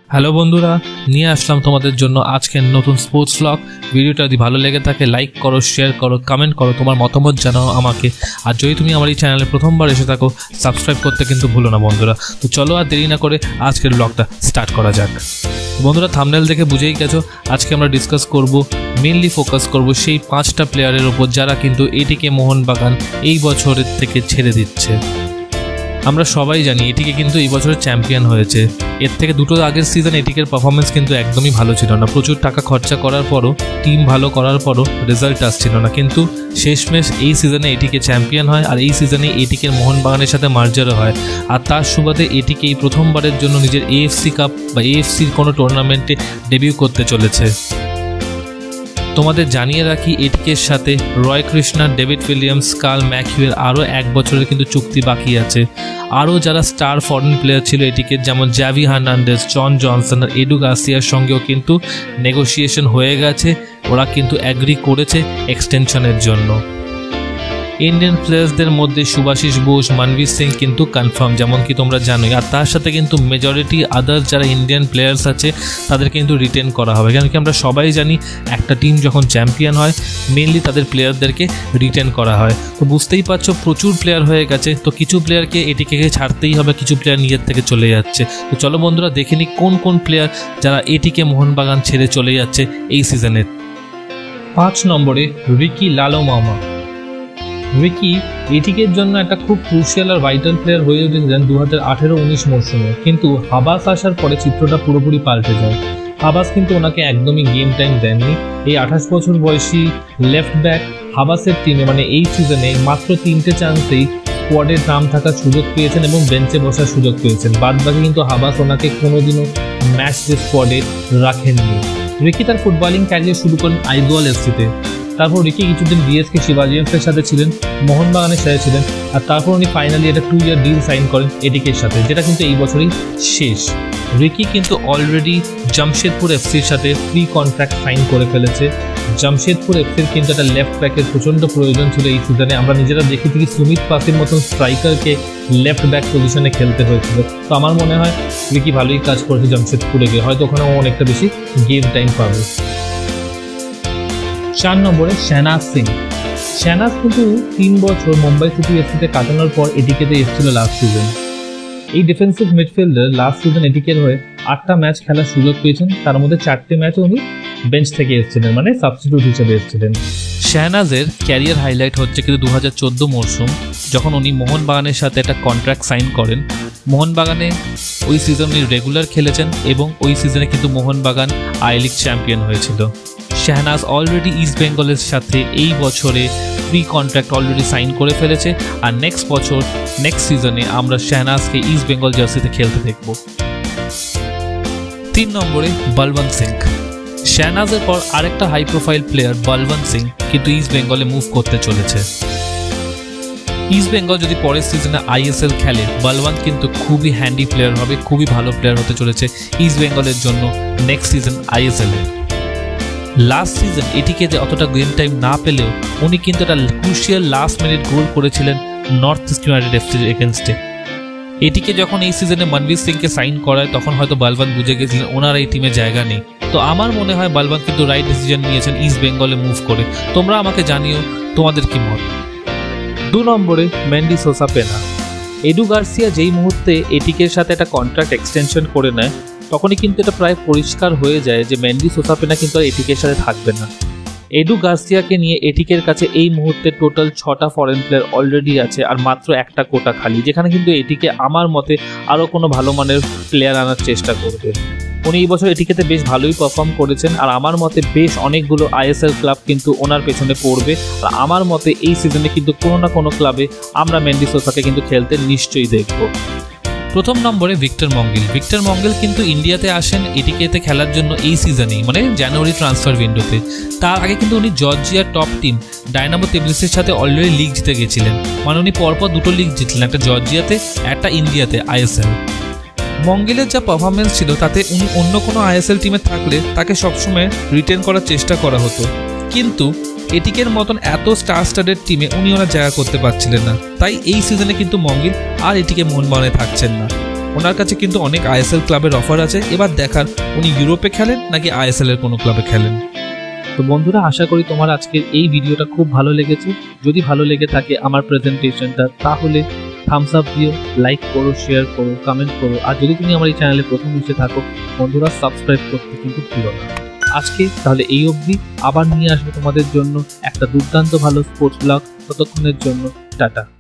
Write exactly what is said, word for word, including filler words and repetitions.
Hello বন্ধুরা, নিয়ে আসলাম তোমাদের জন্য আজকের নতুন স্পোর্টস ব্লগ। ভিডিওটা যদি ভালো লেগে থাকে লাইক করো, শেয়ার করো, কমেন্ট করো, তোমার মতামত জানাও আমাকে। আর যদি তুমি আমার এই চ্যানেলে প্রথমবার এসে থাকো সাবস্ক্রাইব করতে কিন্তু ভুলো না বন্ধুরা। তো চলো আর দেরি না করে আজকের ব্লগটা স্টার্ট করা যাক। বন্ধুরা, থাম্বনেল দেখে বুঝেই গেছো আজকে আমরা ডিসকাস করব, মেনলি ফোকাস করব সেই পাঁচটা প্লেয়ারের ওপর যারা কিন্তু এটিকে মোহনবাগান এই বছরের থেকে ছেড়ে দিচ্ছে। আমরা সবাই জানি এটিকে কিন্তু এই বছরের চ্যাম্পিয়ন হয়েছে। এর থেকে দুটো আগের সিজন এটিকের পারফরমেন্স কিন্তু একদমই ভালো ছিল না। প্রচুর টাকা খরচা করার পরও, টিম ভালো করার পরও রেজাল্ট আসছিল না। কিন্তু শেষমেশ এই সিজনে এটিকে চ্যাম্পিয়ন হয়, আর এই সিজনে এটিকের মোহনবাগানের সাথে মার্জারও হয়। আর তার সুবাদে এটিকে এই প্রথমবারের জন্য নিজের এএফসি কাপ বা এএফসির কোনো টুর্নামেন্টে ডেবিউ করতে চলেছে। তোমাদের জানিয়ে রাখি এটিকের সাথে Roy Krishna, David Williams, Carl ম্যাকিউয়ের আরও এক বছরের কিন্তু চুক্তি বাকি আছে। আরও যারা স্টার ফরেন প্লেয়ার ছিল এটিকের, যেমন জ্যাভি হার্নান্ডেজ, জন জনসন আর এডু গার্সিয়ার সঙ্গেও কিন্তু নেগোসিয়েশন হয়ে গেছে। ওরা কিন্তু অ্যাগ্রি করেছে এক্সটেনশনের জন্য। ইন্ডিয়ান প্লেয়ার্সদের মধ্যে সুভাশিস বোস, মনবীর সিং কিন্তু কনফার্ম, যেমন কি তোমরা জানোই। আর তার সাথে কিন্তু মেজরিটি আদার্স যারা ইন্ডিয়ান প্লেয়ার্স আছে তাদের কিন্তু রিটেন করা হবে, কেন কি আমরা সবাই জানি একটা টিম যখন চ্যাম্পিয়ন হয় মেনলি তাদের প্লেয়ারদেরকে রিটেন করা হয়। তো বুঝতেই পারছো প্রচুর প্লেয়ার হয়ে গেছে, তো কিছু প্লেয়ারকে এটিকে ছাড়তেই হবে, কিছু প্লেয়ার নিজের থেকে চলে যাচ্ছে। তো চলো বন্ধুরা দেখে নিই কোন কোন প্লেয়ার যারা এটিকে মোহনবাগান ছেড়ে চলে যাচ্ছে এই সিজনে। পাঁচ নম্বরে রিকি লালোমামা। রিকি এটিকের জন্য একটা খুব ক্রুশিয়াল আর ভাইটাল প্লেয়ার হয়ে উঠেছিলেন দু হাজার আঠেরো উনিশ মরশুমে, কিন্তু হাবাস আসার পরে চিত্রটা পুরোপুরি পাল্টে যায়। হাবাস কিন্তু ওনাকে একদমই গেম টাইম দেননি। এই আঠাশ বছর বয়সী লেফট ব্যাক হাবাসের টিমে মানে এই সিজনে মাত্র তিনটে চান্সেই স্কোয়াডের নাম থাকার সুযোগ পেয়েছেন এবং বেঞ্চে বসার সুযোগ পেয়েছেন। বাদ বাকি কিন্তু হাবাস ওনাকে কোনোদিনও ম্যাচ ডে স্কোয়াডে রাখেননি। রিকি তার ফুটবলিং ক্যারিয়ার শুরু করেন আইজওয়াল এফসিতে। তারপর রিকি কিছুদিন ডিএসকে শিবাজিএমসের সাথে ছিলেন, মোহনবাগানের সাথে ছিলেন, আর তারপর উনি ফাইনালি একটা টু ইয়ার ডিল সাইন করেন এটিকের সাথে, যেটা কিন্তু এই বছরই শেষ। রিকি কিন্তু অলরেডি জামশেদপুর এফসির সাথে ফ্রি কন্ট্রাক্ট সাইন করে ফেলেছে। জামশেদপুর এফসির কিন্তু একটা লেফট ব্যাকের প্রচণ্ড প্রয়োজন ছিল এই সিজনে। আমরা নিজেরা দেখে থেকে সুমিত পাসির মতন স্ট্রাইকারকে লেফট ব্যাক পজিশনে খেলতে হয়েছিল। তো আমার মনে হয় রিকি ভালোই কাজ করেছে জামশেদপুরে গিয়ে, হয়তো ওখানে অনেকটা বেশি গেম টাইম পাবে। চার নম্বরে শেহনাজ সিং। শেহনাজ কিন্তু তিন বছর মুম্বাই সিটি এফসিতে কাটানোর পর এটিকেতে এসেছিল লাস্ট সিজন। এই ডিফেন্সিভ মিডফিল্ডার লাস্ট সিজন এটিকের হয়ে আটটা ম্যাচ খেলার সুযোগ পেয়েছেন, তার মধ্যে চারটে ম্যাচে উনি বেঞ্চ থেকে এসেছিলেন, মানে সাবস্টিটিউট হিসেবে এসেছিলেন। শেহনাজের ক্যারিয়ার হাইলাইট হচ্ছে কিন্তু দু হাজার চোদ্দো মরশুম, যখন উনি মোহনবাগানের সাথে একটা কন্ট্রাক্ট সাইন করেন। মোহনবাগানে ওই সিজন উনি রেগুলার খেলেছেন এবং ওই সিজনে কিন্তু মোহনবাগান আই লিগ চ্যাম্পিয়ন হয়েছিল। শেহনাজ অলরেডি ইস্ট বেঙ্গলের সাথে এই বছরে ফ্রি কন্ট্রাক্ট অলরেডি সাইন করে ফেলেছে, আর নেক্সট বছর নেক্সট সিজনে আমরা শেহনাজকে ইস্ট বেঙ্গল জার্সিতে খেলতে দেখব। তিন নম্বরে বলবন্ত সিং। শেহনাজের পর আরেকটা high profile player Balwant Singh কিন্তু ইস্ট বেঙ্গলে মুভ করতে চলেছে। ইস্ট বেঙ্গল যদি পরের সিজনে আইএসএল খেলে বলবন্ত কিন্তু খুবই হ্যান্ডি প্লেয়ার হবে, খুবই ভালো প্লেয়ার হতে চলেছে ইস্ট বেঙ্গলের জন্য নেক্সট সিজন আইএসএলে। লাস্ট সিজন এটিকে যে অতটা গেম টাইম না পেলেও উনি কিন্তু একটা ক্রুশিয়াল লাস্ট মিনিট গোল করেছিলেন নর্থ ইস্ট ইউনাইটেড এফসির এগেনস্টে। এটিকে যখন এই সিজনে মনবীর সিংকে সাইন করায় তখন হয়তো বলবন্ত বুঝে গেছিলেন ওনার এই টিমে জায়গা নেই। তো আমার মনে হয় বলবন্ত কিন্তু রাইট ডিসিশন নিয়েছেন ইস্ট বেঙ্গলে মুভ করে। তোমরা আমাকে জানিও তোমাদের কি মত। দু নম্বরে Mendy Sosa Pena. Edu Garcia যেই মুহূর্তে এটিকের সাথে একটা কন্ট্রাক্ট এক্সটেনশন করে নেয় তখনই কিন্তু এটা প্রায় পরিষ্কার হয়ে যায় যে মেন্ডি সোসা পেনা কিন্তু আর এটিকের সাথে থাকবে না। এডু গার্সিয়াকে নিয়ে এটিকের কাছে এই মুহূর্তে টোটাল ছটা ফরেন প্লেয়ার অলরেডি আছে, আর মাত্র একটা কোটা খালি, যেখানে কিন্তু এটিকে আমার মতে আরও কোনো ভালো মানের প্লেয়ার আনার চেষ্টা করবে। উনি এই বছর এটিকেতে বেশ ভালোই পারফর্ম করেছেন, আর আমার মতে বেশ অনেকগুলো আইএসএল ক্লাব কিন্তু ওনার পেছনে পড়বে। আর আমার মতে এই সিজনে কিন্তু কোনো না কোনো ক্লাবে আমরা মেন্ডি সোসাকে কিন্তু খেলতে নিশ্চয়ই দেখব। প্রথম নম্বরে ভিক্টর মঙ্গিল। ভিক্টর মঙ্গিল কিন্তু ইন্ডিয়াতে আসেন এটিকেতে খেলার জন্য এই সিজনেই, মানে জানুয়ারি ট্রান্সফার উইন্ডোতে। তার আগে কিন্তু উনি জর্জিয়ার টপ টিম ডায়নামো তেবিলিসের সাথে অলরেডি লিগ জিতে গেছিলেন, মানে উনি পরপর দুটো লিগ জিতলেন, একটা জর্জিয়াতে একটা ইন্ডিয়াতে আইএসএল। মঙ্গিলের যা পারফরমেন্স ছিল তাতে উনি অন্য কোনো আইএসএল টিমে থাকলে তাকে সবসময় রিটেন করার চেষ্টা করা হতো, কিন্তু এটিকের মতন এত স্টার স্টারের টিমে উনি ওনার জায়গা করতে পারছিলেন না। তাই এই সিজনে কিন্তু মঙ্গিল আর এটিকে মোহনবাগানে থাকছেন না। ওনার কাছে কিন্তু অনেক আইএসএল ক্লাবের অফার আছে। এবার দেখার উনি ইউরোপে খেলেন নাকি আইএসএল এর কোনো ক্লাবে খেলেন। তো বন্ধুরা, আশা করি তোমার আজকের এই ভিডিওটা খুব ভালো লেগেছে। যদি ভালো লেগে থাকে আমার প্রেজেন্টেশনটা, তাহলে থামস আপ দিও, লাইক করো, শেয়ার করো, কমেন্ট করো। আর যদি তুমি আমার এই চ্যানেলে প্রথম এসে থাকো বন্ধুরা, সাবস্ক্রাইব করতে কিন্তু ভুলো না। আজকে তাহলে এই অবধি, আবার নিয়ে আসবো তোমাদের জন্য একটা দুর্দান্ত ভালো স্পোর্টস ব্লগ। ততক্ষণের জন্য টাটা।